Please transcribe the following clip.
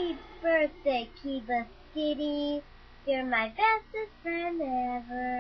Happy birthday, Kiba Kitty. You're my bestest friend ever.